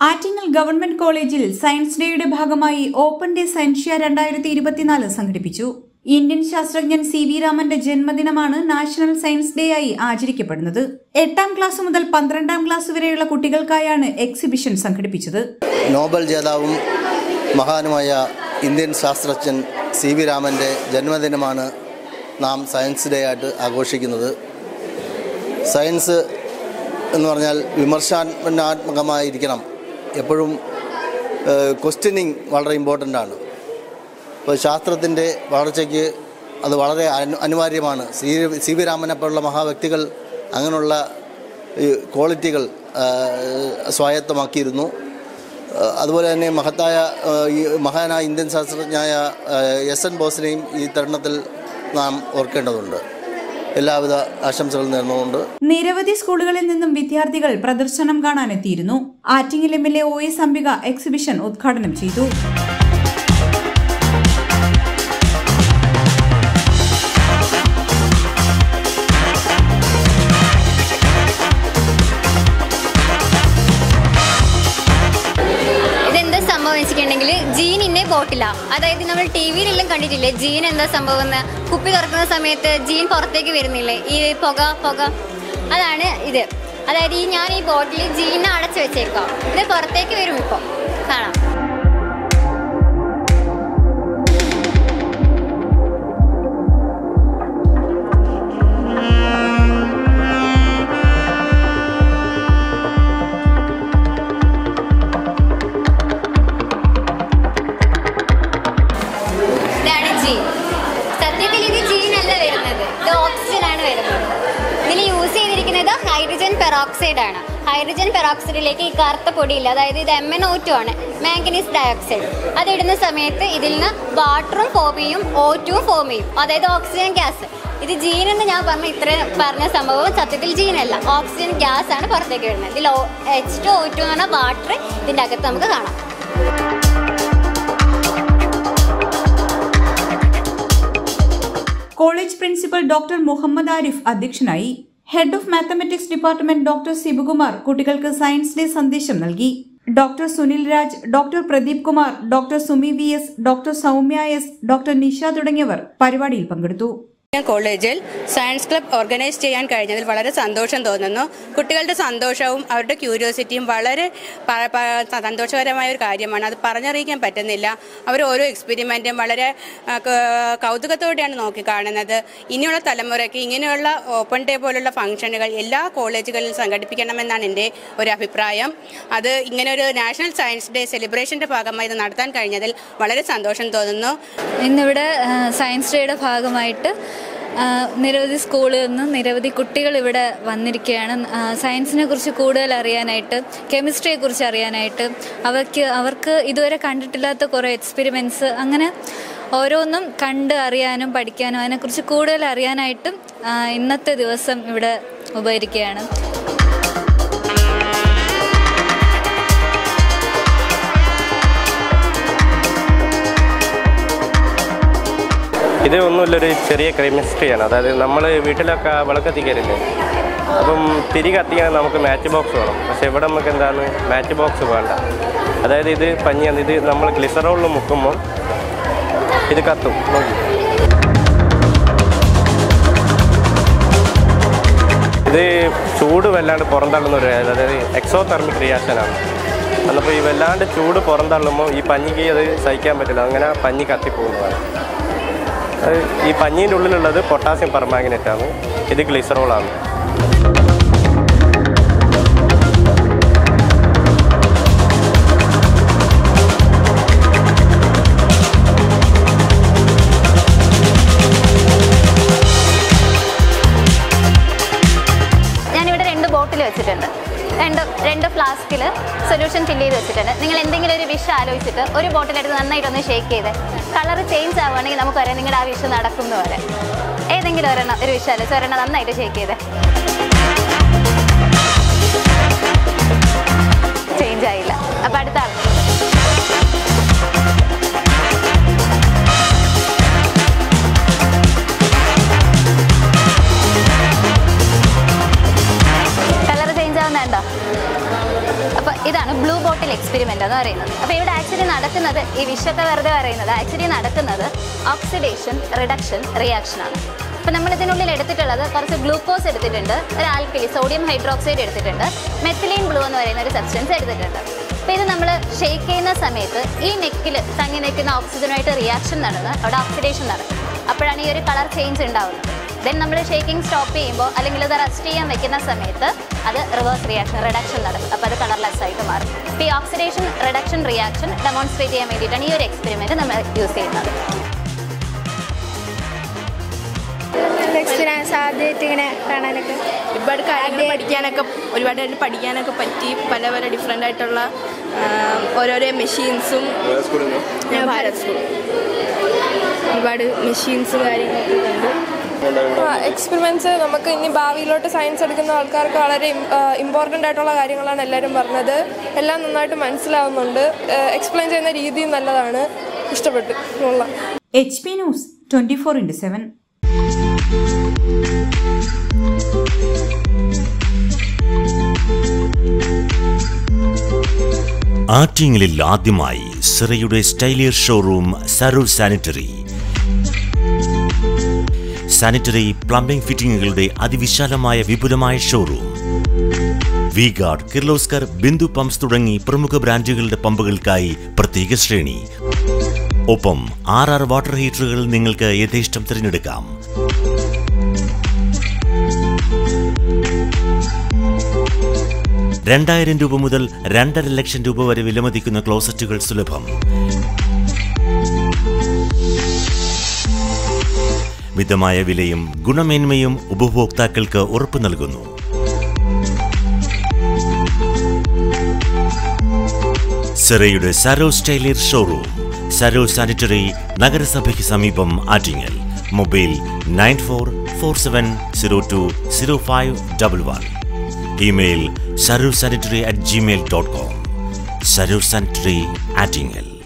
Attingal government കോളേജിൽ science ഡേയുടെ ഭാഗമായി ഓപ്പൺ ഡേ സയൻഷ്യ 2024 സംഘടിപ്പിച്ചു. ഇന്ത്യൻ ശാസ്ത്രജ്ഞൻ സി വി രാമന്റെ ജന്മദിനമാണ് നാഷണൽ സയൻസ് ഡേ ആയി ആചരിക്കപ്പെടുന്നത്. 8ാം ക്ലാസ് മുതൽ 12ാം ക്ലാസ് വരെയുള്ള കുട്ടികൾക്കായാണ് എക്സിബിഷൻ സംഘടിപ്പിച്ചത്. നോബൽ ജേതാവും മഹാനുമായ ഇന്ത്യൻ ശാസ്ത്രജ്ഞൻ സി വി രാമന്റെ ജന്മദിനമാണ് നാം സയൻസ് ഡേ ആയിട്ട് ആഘോഷിക്കുന്നത്. സയൻസ് എന്ന് പറഞ്ഞാൽ വിമർശനാത്മകമായിരിക്കണം. എപ്പോഴും ക്വസ്റ്റ്യനിങ് വളരെ ഇമ്പോർട്ടൻ്റ് ആണ്. ഇപ്പോൾ ശാസ്ത്രത്തിൻ്റെ വളർച്ചയ്ക്ക് അത് വളരെ അനിവാര്യമാണ്. സി വി രാമനെ പോലുള്ള മഹാവ്യക്തികൾ അങ്ങനെയുള്ള ക്വാളിറ്റികൾ സ്വായത്തമാക്കിയിരുന്നു. അതുപോലെ തന്നെ മഹാനായ ഇന്ത്യൻ ശാസ്ത്രജ്ഞനായ എസ്.എൻ. ബോസിനെയും ഈ തരുണത്തിൽ നാം ഓർക്കേണ്ടതുണ്ട്. എല്ലാവിധ ആശംസകൾ നേർന്നുകൊണ്ട് നിരവധി സ്കൂളുകളിൽ നിന്നും വിദ്യാർത്ഥികൾ പ്രദർശനം കാണാനെത്തിയിരുന്നു. Attingal MLA OS Ambika exhibition ഉദ്ഘാടനം ചെയ്തു. ജീനിന്റെ ബോട്ടില, അതായത് നമ്മൾ TV-യിലെല്ലാം കണ്ടിട്ടില്ലേ, ജീൻ എന്താ സംഭവം എന്ന്. കുപ്പി തുറക്കുന്ന സമയത്ത് ജീൻ പുറത്തേക്ക് വരുന്നില്ലേ, ഈ പുക അതാണ് ഇത്. അതായത് ഞാൻ ഈ ബോട്ടിൽ ജീനെ അടച്ചു വെച്ചേക്കാം, ഇത് പുറത്തേക്ക് വരും. ഇപ്പോൾ കാണാം. സത്യത്തിൽ ഇത് ജീനല്ല വരുന്നത്, ഇത് ഓക്സിജൻ ആണ് വരുന്നത്. ഇതിൽ യൂസ് ചെയ്തിരിക്കുന്നത് ഹൈഡ്രജൻ പെറോക്സൈഡ് ആണ്. ഹൈഡ്രജൻ പെറോക്സൈഡിലേക്ക് ഈ കറുത്ത പൊടിയില്ല, അതായത് ഇത് MnO2 ആണ്, മാംഗനീസ് ഡയോക്സൈഡ്. അതിടുന്ന സമയത്ത് ഇതിൽ നിന്ന് വാട്ടറും ഫോം ചെയ്യും, O2 ഫോം ചെയ്യും, അതായത് ഓക്സിജൻ ഗ്യാസ്. ഇത് ജീനെന്ന് ഞാൻ പറഞ്ഞ സംഭവം സത്യത്തിൽ ജീനല്ല, ഓക്സിജൻ ഗ്യാസ് ആണ് പുറത്തേക്ക് വരുന്നത്. ഇതിൽ H2O2 എന്ന് പറഞ്ഞ വാട്ടർ ഇതിൻ്റെ അകത്ത് നമുക്ക് കാണാം. College principal doctor Muhammad Arif അധ്യക്ഷനായി. Head of mathematics department doctor Sivakumar കുട്ടികൾക്ക് സയൻസ് ഡേ സന്ദേശം നൽകി. Doctor Sunil Raj, doctor Pradeep Kumar, doctor Sumi VS, doctor Soumya S, doctor Nisha തുടങ്ങിയവർ പരിപാടിയിൽ പങ്കെടുത്തു. കോളേജിൽ സയൻസ് ക്ലബ് ഓർഗനൈസ് ചെയ്യാൻ കഴിഞ്ഞതിൽ വളരെ സന്തോഷം തോന്നുന്നു. കുട്ടികളുടെ സന്തോഷവും അവരുടെ ക്യൂരിയോസിറ്റിയും വളരെ സന്തോഷകരമായ ഒരു കാര്യമാണ്. അത് പറഞ്ഞറിയിക്കാൻ പറ്റുന്നില്ല. അവർ ഓരോ എക്സ്പെരിമെൻറ്റും വളരെ കൗതുകത്തോടെയാണ് നോക്കിക്കാണുന്നത്. ഇനിയുള്ള തലമുറയ്ക്ക് ഇങ്ങനെയുള്ള ഓപ്പൺ ഡേ പോലുള്ള ഫംഗ്ഷനുകൾ എല്ലാ കോളേജുകളിലും സംഘടിപ്പിക്കണമെന്നാണ് എൻ്റെ ഒരു അഭിപ്രായം. അത് ഇങ്ങനൊരു നാഷണൽ സയൻസ് ഡേ സെലിബ്രേഷൻ്റെ ഭാഗമായി ഇത് നടത്താൻ കഴിഞ്ഞതിൽ വളരെ സന്തോഷം തോന്നുന്നു. ഇന്നിവിടെ സയൻസ് ഡേയുടെ ഭാഗമായിട്ട് നിരവധി സ്കൂളുകളിൽ നിന്നും നിരവധി കുട്ടികൾ ഇവിടെ വന്നിരിക്കുകയാണ്. സയൻസിനെ കുറിച്ച് കൂടുതൽ അറിയാനായിട്ട്, കെമിസ്ട്രിയെക്കുറിച്ച് അറിയാനായിട്ട്, അവർക്ക് ഇതുവരെ കണ്ടിട്ടില്ലാത്ത കുറേ എക്സ്പെരിമെൻറ്റ്സ്, അങ്ങനെ ഓരോന്നും കണ്ട് അറിയാനും പഠിക്കാനും അതിനെക്കുറിച്ച് കൂടുതൽ അറിയാനായിട്ടും ഇന്നത്തെ ദിവസം ഇവിടെ ഉപകരിക്കുകയാണ്. ഇത് ഒന്നുമില്ലൊരു ചെറിയ കെമിസ്ട്രിയാണ്. അതായത് നമ്മൾ വീട്ടിലൊക്കെ വിളക്ക് കത്തിക്കാറില്ലേ, അപ്പം തിരി കത്തിക്കാൻ നമുക്ക് മാച്ച് ബോക്സ് വേണം. പക്ഷേ ഇവിടെ നമുക്ക് എന്താണ് മാച്ച് ബോക്സ് വേണ്ട. അതായത് ഇത് പഞ്ഞിയാണ്. ഇത് നമ്മൾ ഗ്ലിസറോളിൽ മുക്കുമ്പോൾ ഇത് കത്തും. ഇത് ചൂട് വല്ലാണ്ട് പുറന്തള്ളുന്ന ഒരു, അതായത് എക്സോതെർമിക് റിയാക്ഷനാണ്. അപ്പോൾ ഈ വല്ലാണ്ട് ചൂട് പുറന്തള്ളുമ്പോൾ ഈ പഞ്ഞിക്ക് അത് സഹിക്കാൻ പറ്റില്ല, അങ്ങനെ പഞ്ഞി കത്തിപ്പോകുന്നതാണ്. ഈ പഞ്ഞീൻ്റെ ഉള്ളിലുള്ളത് പൊട്ടാസ്യം പെർമാംഗനേറ്റാണ്, ഇത് ഗ്ലിസറോളാണ്. ഞാനിവിടെ 2 ബോട്ടിൽ വെച്ചിട്ടുണ്ട്. രണ്ട് ഫ്ലാസ്കിൽ സൊല്യൂഷൻ ഫില്ല് ചെയ്ത് വെച്ചിട്ടുണ്ട്. നിങ്ങൾ എന്തെങ്കിലും ഒരു വിഷ് ആലോചിച്ചിട്ട് ഒരു ബോട്ടിലെടുത്ത് നന്നായിട്ടൊന്ന് ഷേക്ക് ചെയ്ത് കളർ ചേഞ്ച് ആവുകയാണെങ്കിൽ നമുക്ക് പറയാം നിങ്ങളുടെ ആ വിഷ് നടക്കുന്നു വരെ. ഏതെങ്കിലും ഒരു വിഷ് ആലോചിച്ച് ഒരെണ്ണം നന്നായിട്ട് ഷേക്ക് ചെയ്ത്. ചേഞ്ച് ആയില്ല, അപ്പം അടുത്ത ആൾ. കളർ ചേഞ്ച് ആവുന്നുണ്ടോ? അപ്പോൾ ഇതാണ് ബ്ലൂ ബോട്ടിൽ എക്സ്പെരിമെൻ്റ് എന്ന് പറയുന്നത്. അപ്പോൾ ഇവിടെ ആക്ച്വലി നടക്കുന്നത്, ഈ വിഷത്തെ വെറുതെ പറയുന്നത്, ആക്ച്വലി നടക്കുന്നത് ഓക്സിഡേഷൻ റിഡക്ഷൻ റിയാക്ഷനാണ്. അപ്പോൾ നമ്മൾ ഇതിനുള്ളിൽ എടുത്തിട്ടുള്ളത് കുറച്ച് ഗ്ലൂക്കോസ് എടുത്തിട്ടുണ്ട്, ഒരു ആൽക്കലി സോഡിയം ഹൈഡ്രോക്സൈഡ് എടുത്തിട്ടുണ്ട്, മെത്തിലീൻ ബ്ലൂ എന്ന് പറയുന്ന ഒരു സബ്സ്റ്റൻസ് എടുത്തിട്ടുണ്ട്. അപ്പോൾ ഇത് നമ്മൾ ഷെയ്ക്ക് ചെയ്യുന്ന സമയത്ത് ഈ നെക്കിൽ തങ്ങി നിൽക്കുന്ന ഓക്സിജനുമായിട്ട് റിയാക്ഷൻ നടന്ന് അവിടെ ഓക്സിഡേഷൻ നടക്കും. അപ്പോഴാണ് ഈ ഒരു കളർ ചേഞ്ച് ഉണ്ടാവുന്നത്. ദെൻ നമ്മൾ ഷേക്കിംഗ് സ്റ്റോപ്പ് ചെയ്യുമ്പോൾ അല്ലെങ്കിൽ ഇത് റെസ്റ്റ് ചെയ്യാൻ വെക്കുന്ന സമയത്ത് അത് റിവേഴ്സ് റിയാക്ഷൻ റിഡക്ഷൻ നടക്കും. അപ്പോൾ അത് കളർലെസ് ആയിട്ട് മാറും. അപ്പോൾ ഈ ഓക്സിഡേഷൻ റിഡക്ഷൻ റിയാക്ഷൻ ഡെമോൺസ്ട്രേറ്റ് ചെയ്യാൻ വേണ്ടിയിട്ടാണ് ഈ ഒരു എക്സ്പെരിമെൻറ്റ് നമ്മൾ യൂസ് ചെയ്യുന്നത്. എക്സ്പീരിയൻസ് ആദ്യമായിട്ട് ഇങ്ങനെ കാണാനൊക്കെ ഒരുപാട് കാര്യങ്ങൾ പഠിക്കാനൊക്കെ പറ്റി. പല പല ഡിഫറെൻ്റ് ആയിട്ടുള്ള ഓരോരോ മെഷീൻസും, ഭാരത് സ്കൂൾ ഒരുപാട് മെഷീൻസ് കാര്യങ്ങളൊക്കെ ഉണ്ട്. എക്സ്പെരിമെൻറ്റ്സ് നമുക്ക് ഇനി ഭാവിയിലോട്ട് സയൻസ് എടുക്കുന്ന ആൾക്കാർക്ക് വളരെ ഇമ്പോർട്ടൻ്റ് ആയിട്ടുള്ള കാര്യങ്ങളാണ് എല്ലാവരും പറഞ്ഞത്. എല്ലാം നന്നായിട്ട് മനസ്സിലാവുന്നുണ്ട്. എക്സ്പ്ലെയിൻ ചെയ്യുന്ന രീതിയും നല്ലതാണ്, ഇഷ്ടപ്പെട്ടു. HP news 24/7. ആറ്റിങ്ങലിൽ ആദ്യമായി സിറയുടെ സ്റ്റൈലിയർ showroom Sarur sanitary. Sanitary plumbing ഫിറ്റിംഗുകളുടെ അതിവിശാലമായ വിപുലമായ showroom. V Guard, Kirloskar, Bindu pumps തുടങ്ങി പ്രമുഖ ബ്രാൻഡുകളുടെ പമ്പുകൾക്കായി പ്രത്യേക ശ്രേണി. ഒപ്പം 6 വാട്ടർ ഹീറ്ററുകൾ നിങ്ങൾക്ക് യഥേഷ്ടം തിരഞ്ഞെടുക്കാം. ₹2,000 മുതൽ 2.5 ലക്ഷം വരെ വിലമതിക്കുന്ന ക്ലോസറ്റുകൾ സുലഭം. മിതമായ വിലയും ഗുണമേന്മയും ഉപഭോക്താക്കൾക്ക് ഉറപ്പു നൽകുന്നു. സിറയുടെ സരോ സ്റ്റൈലിയർ ഷോറൂം, സരോ സാനിറ്ററി, നഗരസഭയ്ക്ക് സമീപം, Attingal. Mobile 9447020511. Email sarursanitary@gmail.com. Sarur Sanitary, Attingal.